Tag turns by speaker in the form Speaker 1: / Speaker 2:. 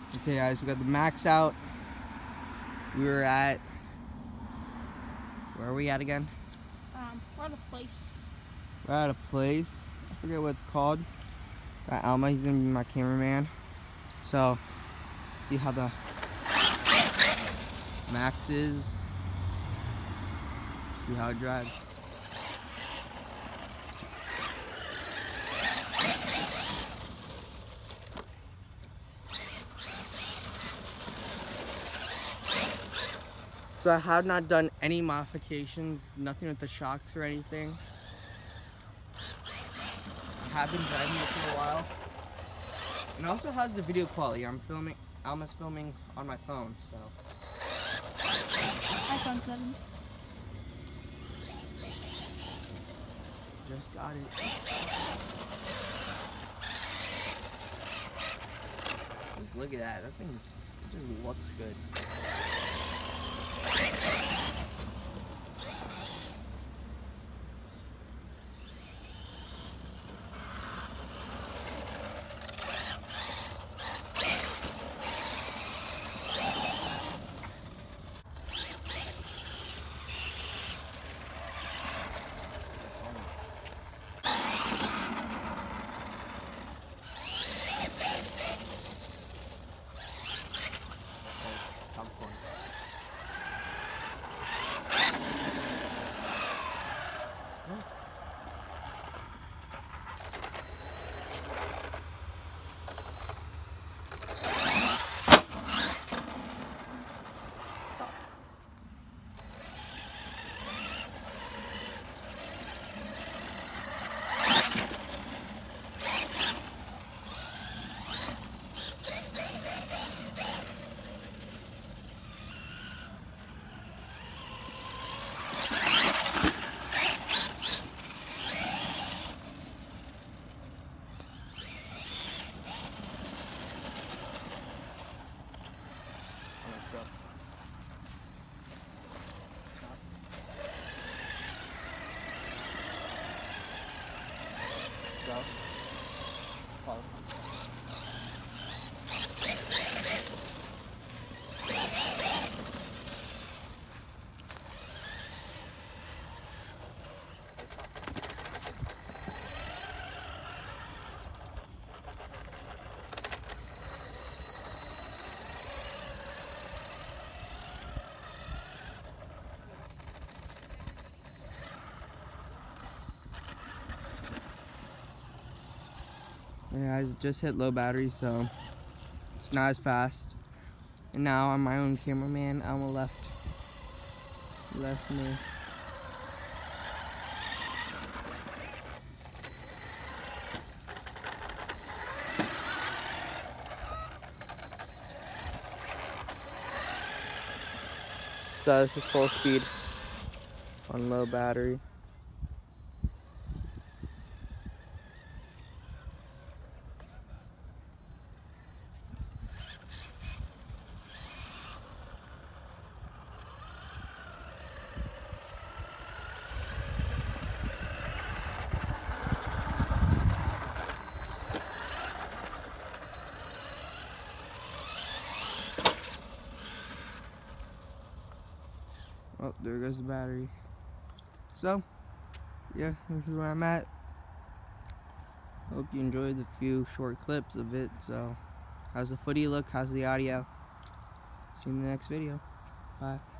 Speaker 1: Okay guys, we got the max out. We were at, where are we at again?
Speaker 2: We're at a place.
Speaker 1: We're at a place, I forget what it's called. Got Alma, he's gonna be my cameraman. So, see how the max is. See how it drives. So I have not done any modifications, nothing with the shocks or anything. I have been driving it for a while. And it also has the video quality. Alma's filming on my phone, so.
Speaker 2: iPhone 7.
Speaker 1: Just got it. Just look at that. That thing just looks good. Yeah, I just hit low battery, so it's not as fast. And now I'm my own cameraman. Alma left me. So this is full speed on low battery. Oh, there goes the battery. So, yeah, this is where I'm at. Hope you enjoyed the few short clips of it. So, how's the footy look? How's the audio? See you in the next video. Bye.